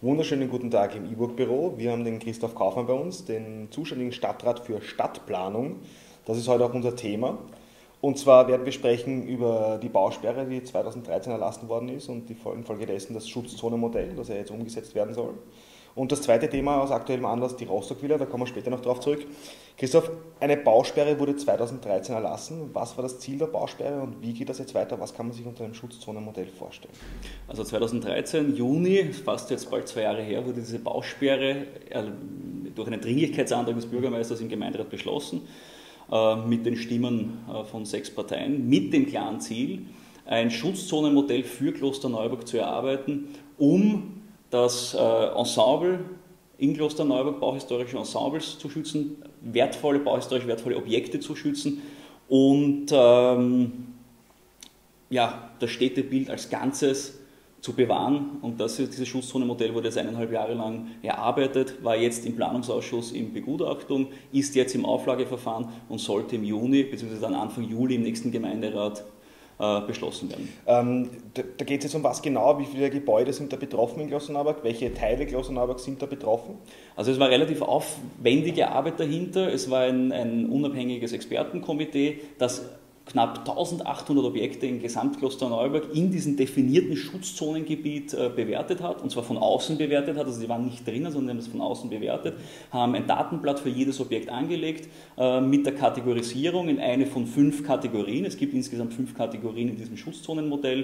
Wunderschönen guten Tag im E-Book-Büro. Wir haben den Christoph Kaufmann bei uns, den zuständigen Stadtrat für Stadtplanung. Das ist heute auch unser Thema. Und zwar werden wir sprechen über die Bausperre, die 2013 erlassen worden ist und infolgedessen das Schutzzonenmodell, das ja jetzt umgesetzt werden soll. Und das zweite Thema aus aktuellem Anlass, die Rostock-Villa, da kommen wir später noch drauf zurück. Christoph, eine Bausperre wurde 2013 erlassen. Was war das Ziel der Bausperre und wie geht das jetzt weiter? Was kann man sich unter einem Schutzzonenmodell vorstellen? Also 2013, Juni, fast jetzt bald 2 Jahre her, wurde diese Bausperre durch einen Dringlichkeitsantrag des Bürgermeisters im Gemeinderat beschlossen, mit den Stimmen von 6 Parteien, mit dem klaren Ziel, ein Schutzzonenmodell für Klosterneuburg zu erarbeiten, um das Ensemble in Klosterneuburg, bauhistorische Ensembles zu schützen, bauhistorisch wertvolle Objekte zu schützen und das Städtebild als Ganzes zu bewahren. Und dieses Schutzzonenmodell wurde jetzt 1,5 Jahre lang erarbeitet, war jetzt im Planungsausschuss in Begutachtung, ist jetzt im Auflageverfahren und sollte im Juni bzw. dann Anfang Juli im nächsten Gemeinderat beschlossen werden. Da geht es jetzt um was genau, wie viele Gebäude sind da betroffen in Klosterneuburg, welche Teile Klosterneuburg sind da betroffen? Also es war relativ aufwendige Arbeit dahinter, es war ein unabhängiges Expertenkomitee, das knapp 1800 Objekte in Gesamtklosterneuburg in diesem definierten Schutzzonengebiet bewertet hat, und zwar von außen bewertet hat, also die waren nicht drinnen, sondern haben das von außen bewertet, haben ein Datenblatt für jedes Objekt angelegt mit der Kategorisierung in eine von 5 Kategorien. Es gibt insgesamt 5 Kategorien in diesem Schutzzonenmodell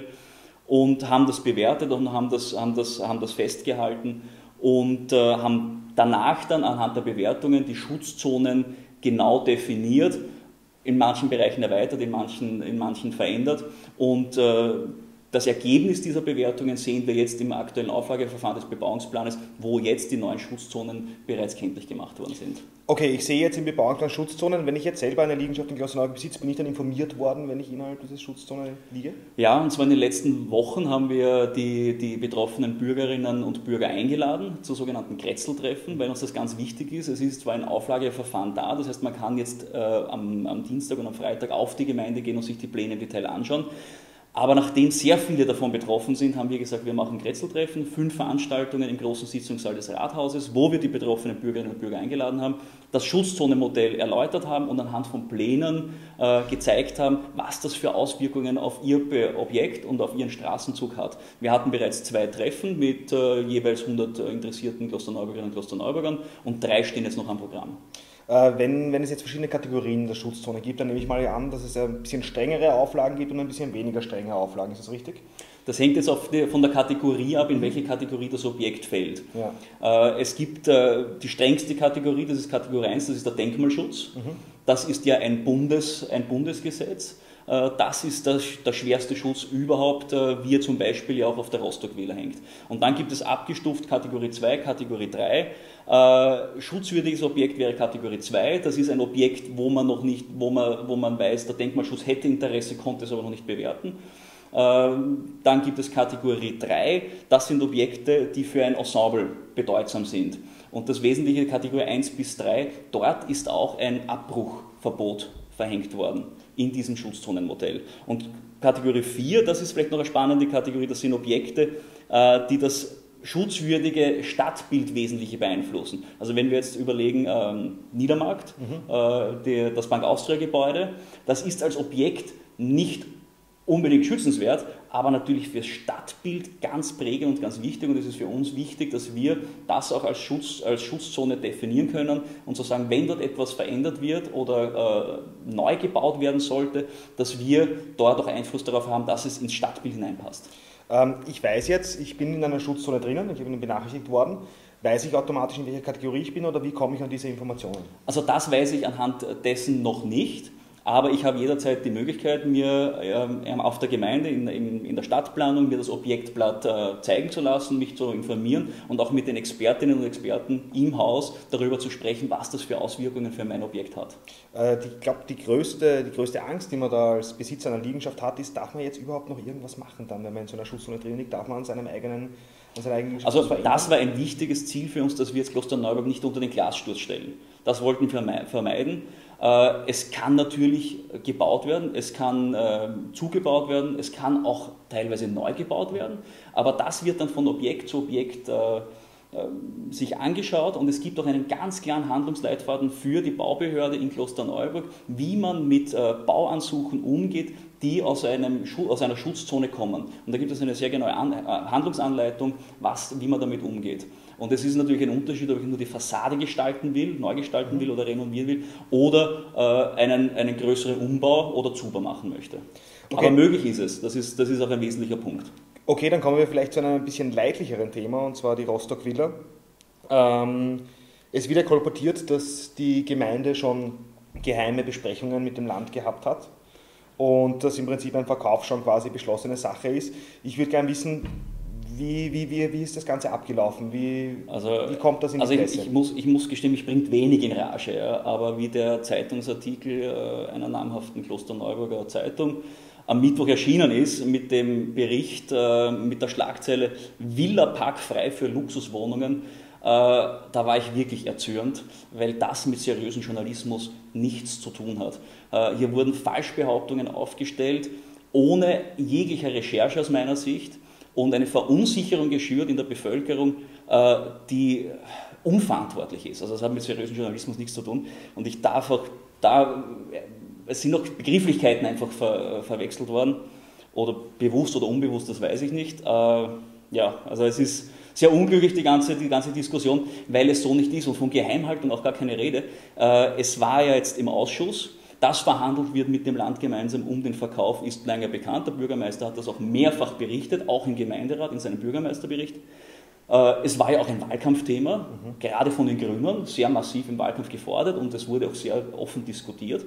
und haben das bewertet und haben das festgehalten und haben danach dann anhand der Bewertungen die Schutzzonen genau definiert, in manchen Bereichen erweitert, in manchen verändert. Und das Ergebnis dieser Bewertungen sehen wir jetzt im aktuellen Auflageverfahren des Bebauungsplanes, wo jetzt die neuen Schutzzonen bereits kenntlich gemacht worden sind. Okay, ich sehe jetzt im Bebauungsplan Schutzzonen. Wenn ich jetzt selber eine Liegenschaft in Klosterneuburg besitze, bin ich dann informiert worden, wenn ich innerhalb dieser Schutzzone liege? Ja, und zwar in den letzten Wochen haben wir die betroffenen Bürgerinnen und Bürger eingeladen zu sogenannten Kretzeltreffen, weil uns das ganz wichtig ist. Es ist zwar ein Auflageverfahren da, das heißt, man kann jetzt am Dienstag und am Freitag auf die Gemeinde gehen und sich die Pläne im Detail anschauen. Aber nachdem sehr viele davon betroffen sind, haben wir gesagt, wir machen Kretzeltreffen, 5 Veranstaltungen im großen Sitzungssaal des Rathauses, wo wir die betroffenen Bürgerinnen und Bürger eingeladen haben, das Schutzzonenmodell erläutert haben und anhand von Plänen gezeigt haben, was das für Auswirkungen auf ihr Objekt und auf ihren Straßenzug hat. Wir hatten bereits 2 Treffen mit jeweils 100 interessierten Klosterneuburgerinnen und Klosterneuburgern und 3 stehen jetzt noch am Programm. Wenn es jetzt verschiedene Kategorien der Schutzzone gibt, dann nehme ich mal an, dass es ein bisschen strengere Auflagen gibt und ein bisschen weniger strenge Auflagen. Ist das richtig? Das hängt jetzt von der Kategorie ab, in welche Kategorie das Objekt fällt. Ja. Es gibt die strengste Kategorie, das ist Kategorie 1, das ist der Denkmalschutz. Das ist ja ein Bundesgesetz. Das ist der schwerste Schutz überhaupt, wie er zum Beispiel ja auch auf der Rostock-Villa hängt. Und dann gibt es abgestuft Kategorie 2, Kategorie 3. Schutzwürdiges Objekt wäre Kategorie 2. Das ist ein Objekt, wo man weiß, der Denkmalschutz hätte Interesse, konnte es aber noch nicht bewerten. Dann gibt es Kategorie 3. Das sind Objekte, die für ein Ensemble bedeutsam sind. Und das Wesentliche Kategorie 1 bis 3, dort ist auch ein Abbruchverbot verhängt worden in diesem Schutzzonenmodell. Und Kategorie 4, das ist vielleicht noch eine spannende Kategorie, das sind Objekte, die das schutzwürdige Stadtbild wesentlich beeinflussen. Also wenn wir jetzt überlegen, Niedermarkt, das Bank Austria Gebäude, das ist als Objekt nicht unbedingt schützenswert, aber natürlich fürs Stadtbild ganz prägend und ganz wichtig, und es ist für uns wichtig, dass wir das auch als Schutzzone definieren können und zu sagen, wenn dort etwas verändert wird oder neu gebaut werden sollte, dass wir dort auch Einfluss darauf haben, dass es ins Stadtbild hineinpasst. Ich weiß jetzt, ich bin in einer Schutzzone drinnen, ich bin benachrichtigt worden. Weiß ich automatisch, in welcher Kategorie ich bin, oder wie komme ich an diese Informationen? Also das weiß ich anhand dessen noch nicht. Aber ich habe jederzeit die Möglichkeit, mir auf der Gemeinde, in der Stadtplanung, mir das Objektblatt zeigen zu lassen, mich zu informieren und auch mit den Expertinnen und Experten im Haus darüber zu sprechen, was das für Auswirkungen für mein Objekt hat. Ich glaube, die größte Angst, die man da als Besitzer einer Liegenschaft hat, ist, darf man jetzt überhaupt noch irgendwas machen dann, wenn man in so einer Schutzzone drin liegt, darf man an seinem eigenen Also das war ein wichtiges Ziel für uns, dass wir jetzt Klosterneuburg nicht unter den Glassturz stellen. Das wollten wir vermeiden. Es kann natürlich gebaut werden, es kann zugebaut werden, es kann auch teilweise neu gebaut werden, aber das wird dann von Objekt zu Objekt sich angeschaut und es gibt auch einen ganz klaren Handlungsleitfaden für die Baubehörde in Klosterneuburg, wie man mit Bauansuchen umgeht, die aus einer Schutzzone kommen. Und da gibt es eine sehr genaue Handlungsanleitung, wie man damit umgeht. Und es ist natürlich ein Unterschied, ob ich nur die Fassade gestalten will, neu gestalten will oder renovieren will oder einen größeren Umbau oder Zubau machen möchte. Okay. Aber möglich ist es, das ist auch ein wesentlicher Punkt. Okay, dann kommen wir vielleicht zu einem ein bisschen leidlicheren Thema, und zwar die Rostock Villa. Es wird ja kolportiert, dass die Gemeinde schon geheime Besprechungen mit dem Land gehabt hat und dass im Prinzip ein Verkauf schon quasi beschlossene Sache ist. Ich würde gerne wissen, wie ist das Ganze abgelaufen? Wie kommt das in die Presse? Ich muss gestehen, mich bringt wenig in Rage, ja, aber wie der Zeitungsartikel einer namhaften Klosterneuburger Zeitung am Mittwoch erschienen ist mit dem Bericht mit der Schlagzeile Villapark frei für Luxuswohnungen, da war ich wirklich erzürnt, weil das mit seriösem Journalismus nichts zu tun hat. Hier wurden Falschbehauptungen aufgestellt, ohne jegliche Recherche aus meiner Sicht und eine Verunsicherung geschürt in der Bevölkerung, die unverantwortlich ist. Also das hat mit seriösem Journalismus nichts zu tun und ich darf auch es sind noch Begrifflichkeiten einfach verwechselt worden oder bewusst oder unbewusst, das weiß ich nicht. Also es ist sehr unglücklich, die ganze Diskussion, weil es so nicht ist und von Geheimhaltung auch gar keine Rede. Es war ja jetzt im Ausschuss, dass verhandelt wird mit dem Land gemeinsam um den Verkauf, ist länger bekannt. Der Bürgermeister hat das auch mehrfach berichtet, auch im Gemeinderat, in seinem Bürgermeisterbericht. Es war ja auch ein Wahlkampfthema, gerade von den Grünen, sehr massiv im Wahlkampf gefordert und es wurde auch sehr offen diskutiert.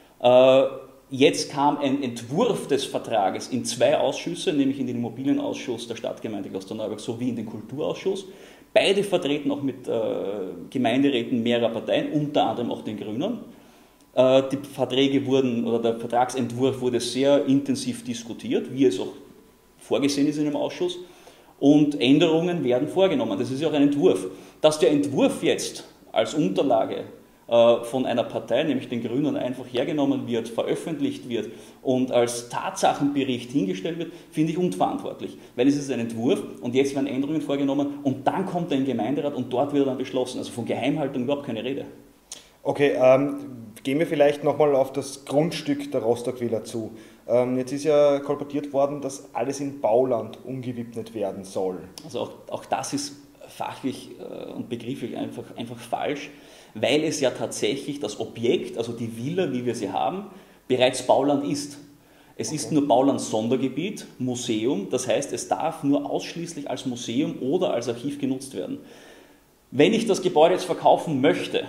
Jetzt kam ein Entwurf des Vertrages in 2 Ausschüsse, nämlich in den Immobilienausschuss der Stadtgemeinde Klosterneuburg sowie in den Kulturausschuss. Beide vertreten auch mit Gemeinderäten mehrerer Parteien, unter anderem auch den Grünen. Die Verträge oder der Vertragsentwurf wurde sehr intensiv diskutiert, wie es auch vorgesehen ist in dem Ausschuss. Und Änderungen werden vorgenommen. Das ist ja auch ein Entwurf. Dass der Entwurf jetzt als Unterlage von einer Partei, nämlich den Grünen, einfach hergenommen wird, veröffentlicht wird und als Tatsachenbericht hingestellt wird, finde ich unverantwortlich. Weil es ist ein Entwurf und jetzt werden Änderungen vorgenommen und dann kommt er in den Gemeinderat und dort wird er dann beschlossen. Also von Geheimhaltung überhaupt keine Rede. Okay, gehen wir vielleicht nochmal auf das Grundstück der Rostock Villa zu. Jetzt ist ja kolportiert worden, dass alles in Bauland umgewidmet werden soll. Also auch das ist fachlich und begrifflich einfach falsch, weil es ja tatsächlich das Objekt, also die Villa, wie wir sie haben, bereits Bauland ist. Es ist nur Bauland-Sondergebiet, Museum, das heißt, es darf nur ausschließlich als Museum oder als Archiv genutzt werden. Wenn ich das Gebäude jetzt verkaufen möchte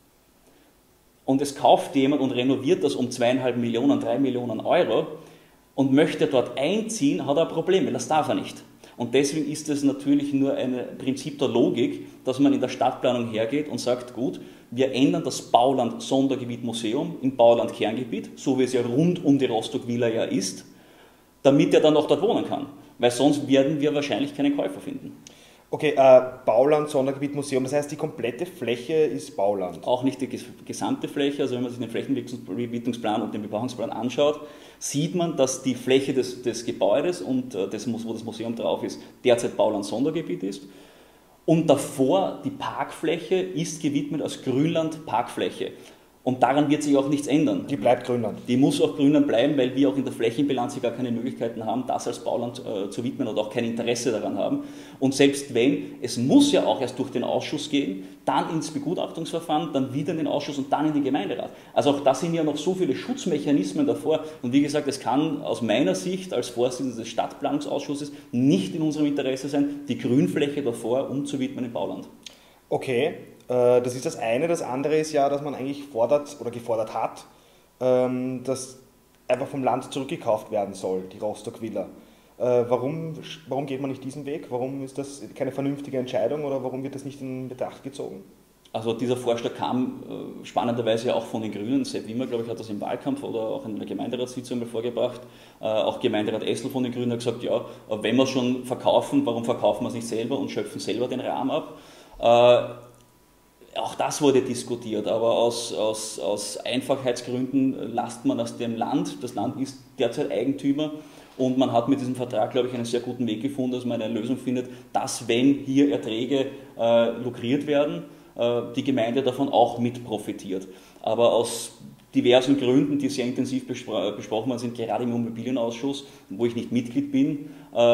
und es kauft jemand und renoviert das um 2,5 Millionen, 3 Millionen Euro und möchte dort einziehen, hat er ein Problem, weil das darf er nicht. Und deswegen ist es natürlich nur ein Prinzip der Logik, dass man in der Stadtplanung hergeht und sagt, gut, wir ändern das Bauland Sondergebiet Museum in Bauland Kerngebiet, so wie es ja rund um die Rostock Villa ja ist, damit er dann auch dort wohnen kann. Weil sonst werden wir wahrscheinlich keinen Käufer finden. Okay, Bauland Sondergebiet Museum, das heißt die komplette Fläche ist Bauland? Auch nicht die gesamte Fläche, also wenn man sich den Flächenentwicklungsplan und den Bebauungsplan anschaut, sieht man, dass die Fläche des Gebäudes und wo das Museum drauf ist, derzeit Bauland Sondergebiet ist. Und davor die Parkfläche ist gewidmet als Grünland Parkfläche. Und daran wird sich auch nichts ändern. Die bleibt Grünland. Die muss auch Grünland bleiben, weil wir auch in der Flächenbilanz gar keine Möglichkeiten haben, das als Bauland zu widmen oder auch kein Interesse daran haben. Und selbst wenn, es muss ja auch erst durch den Ausschuss gehen, dann ins Begutachtungsverfahren, dann wieder in den Ausschuss und dann in den Gemeinderat. Also auch da sind ja noch so viele Schutzmechanismen davor. Und wie gesagt, es kann aus meiner Sicht als Vorsitzender des Stadtplanungsausschusses nicht in unserem Interesse sein, die Grünfläche davor umzuwidmen in Bauland. Okay. Das ist das eine. Das andere ist ja, dass man eigentlich gefordert hat, dass einfach vom Land zurückgekauft werden soll, die Rostock Villa. Warum geht man nicht diesen Weg? Warum ist das keine vernünftige Entscheidung oder warum wird das nicht in Betracht gezogen? Also dieser Vorschlag kam spannenderweise ja auch von den Grünen. Sepp Wimmer, glaube ich, hat das im Wahlkampf oder auch in der Gemeinderatssitzung mal vorgebracht. Auch Gemeinderat Essl von den Grünen hat gesagt, ja, wenn wir es schon verkaufen, warum verkaufen wir es nicht selber und schöpfen selber den Rahmen ab? Auch das wurde diskutiert, aber aus Einfachheitsgründen lasst man aus dem Land. Das Land ist derzeit Eigentümer und man hat mit diesem Vertrag, glaube ich, einen sehr guten Weg gefunden, dass man eine Lösung findet, dass, wenn hier Erträge lukriert werden, die Gemeinde davon auch mit profitiert. Aber aus diversen Gründen, die sehr intensiv besprochen worden sind, gerade im Immobilienausschuss, wo ich nicht Mitglied bin,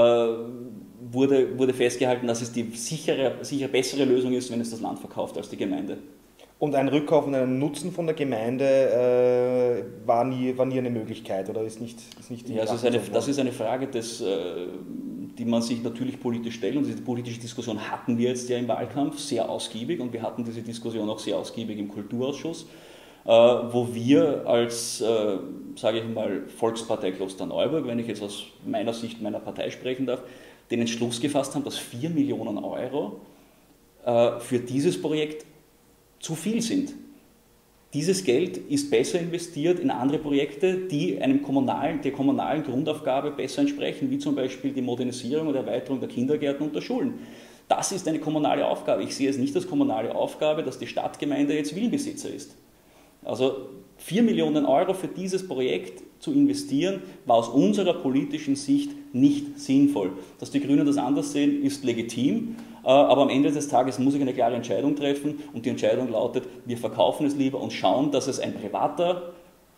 wurde festgehalten, dass es die sicher bessere Lösung ist, wenn es das Land verkauft als die Gemeinde. Und ein Rückkauf und ein Nutzen von der Gemeinde war nie eine Möglichkeit oder ist nicht ja, das ist eine Frage, die man sich natürlich politisch stellt. Und diese politische Diskussion hatten wir jetzt ja im Wahlkampf sehr ausgiebig und wir hatten diese Diskussion auch sehr ausgiebig im Kulturausschuss, wo wir als, sage ich mal, Volkspartei Klosterneuburg, wenn ich jetzt aus meiner Sicht meiner Partei sprechen darf, den Entschluss gefasst haben, dass 4 Millionen Euro für dieses Projekt zu viel sind. Dieses Geld ist besser investiert in andere Projekte, die der kommunalen Grundaufgabe besser entsprechen, wie zum Beispiel die Modernisierung oder Erweiterung der Kindergärten und der Schulen. Das ist eine kommunale Aufgabe. Ich sehe es nicht als kommunale Aufgabe, dass die Stadtgemeinde jetzt Villenbesitzer ist. Also 4 Millionen Euro für dieses Projekt zu investieren, war aus unserer politischen Sicht nicht sinnvoll. Dass die Grünen das anders sehen, ist legitim, aber am Ende des Tages muss ich eine klare Entscheidung treffen und die Entscheidung lautet, wir verkaufen es lieber und schauen, dass es ein privater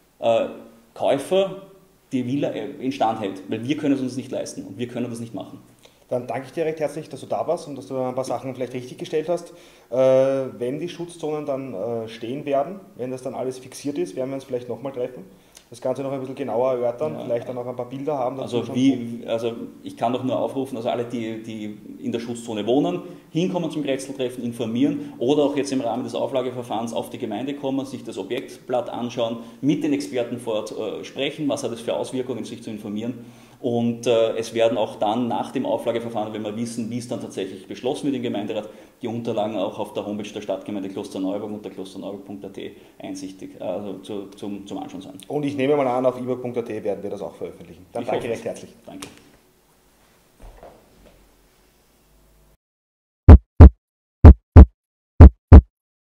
Käufer die Villa instand hält, weil wir können es uns nicht leisten und wir können das nicht machen. Dann danke ich dir recht herzlich, dass du da warst und dass du ein paar Sachen vielleicht richtig gestellt hast. Wenn die Schutzzonen dann stehen werden, wenn das dann alles fixiert ist, werden wir uns vielleicht nochmal treffen. Das Ganze noch ein bisschen genauer erörtern, ja, vielleicht dann auch ein paar Bilder haben. Also ich kann doch nur aufrufen, also alle, die in der Schutzzone wohnen, hinkommen zum Grätzl-Treffen, informieren oder auch jetzt im Rahmen des Auflageverfahrens auf die Gemeinde kommen, sich das Objektblatt anschauen, mit den Experten vor Ort sprechen, was hat es für Auswirkungen, sich zu informieren. Und es werden auch dann nach dem Auflageverfahren, wenn wir wissen, wie es dann tatsächlich beschlossen wird im Gemeinderat, die Unterlagen auch auf der Homepage der Stadtgemeinde Klosterneuburg unter klosterneuburg.at einsichtig, also zum Anschauen sein. Und ich nehme mal an, auf iburg.at werden wir das auch veröffentlichen. Dann danke recht herzlich. Danke.